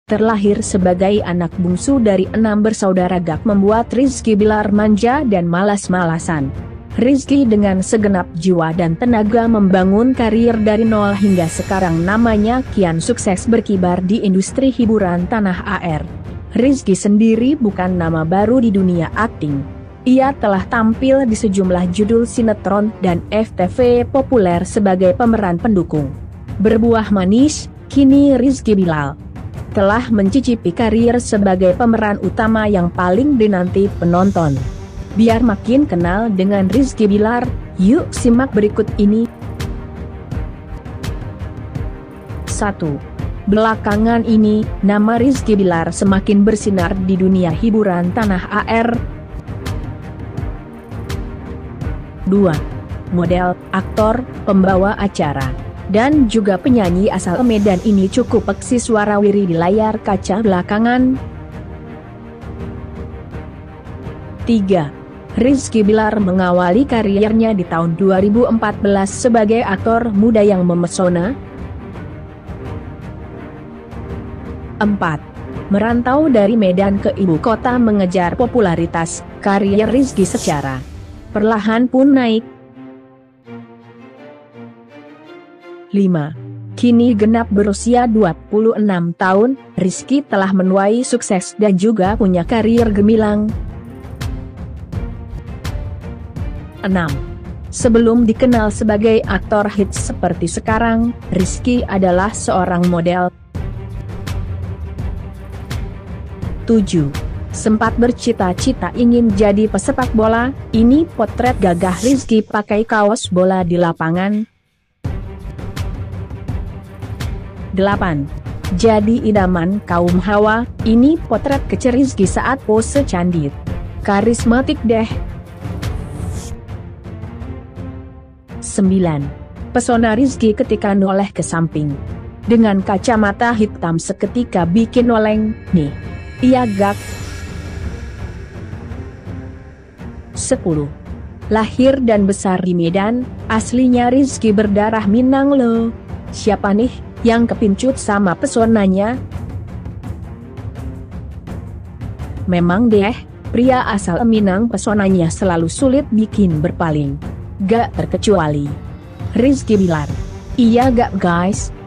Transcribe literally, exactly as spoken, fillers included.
Terlahir sebagai anak bungsu dari enam bersaudara gak membuat Rizky Bilar manja dan malas-malasan. Rizky dengan segenap jiwa dan tenaga membangun karir dari nol hingga sekarang namanya kian sukses berkibar di industri hiburan tanah air. Rizky sendiri bukan nama baru di dunia akting. Ia telah tampil di sejumlah judul sinetron dan F T V populer sebagai pemeran pendukung. Berbuah manis, kini Rizky Bilar telah mencicipi karir sebagai pemeran utama yang paling dinanti penonton. Biar makin kenal dengan Rizky Bilar, yuk simak berikut ini. satu. Belakangan ini, nama Rizky Bilar semakin bersinar di dunia hiburan tanah air. dua. Model, aktor, pembawa acara, dan juga penyanyi asal Medan ini cukup eksis warawiri di layar kaca belakangan. tiga. Rizky Bilar mengawali karirnya di tahun dua ribu empat belas sebagai aktor muda yang memesona. empat. Merantau dari Medan ke ibu kota mengejar popularitas, karir Rizky secara perlahan pun naik. lima. Kini genap berusia dua puluh enam tahun, Rizky telah menuai sukses dan juga punya karir gemilang. enam. Sebelum dikenal sebagai aktor hits seperti sekarang, Rizky adalah seorang model. tujuh. Sempat bercita-cita ingin jadi pesepak bola, ini potret gagah Rizky pakai kaos bola di lapangan. delapan. Jadi idaman kaum hawa, ini potret kece Rizky saat pose candid. Karismatik deh. sembilan. Pesona Rizky ketika noleh ke samping. Dengan kacamata hitam seketika bikin oleng, nih. Iya gak? sepuluh. Lahir dan besar di Medan, aslinya Rizky berdarah Minang loh. Siapa nih yang kepincut sama pesonanya? Memang deh, pria asal Minang pesonanya selalu sulit bikin berpaling. Gak terkecuali Rizky Bilar. Iya gak guys?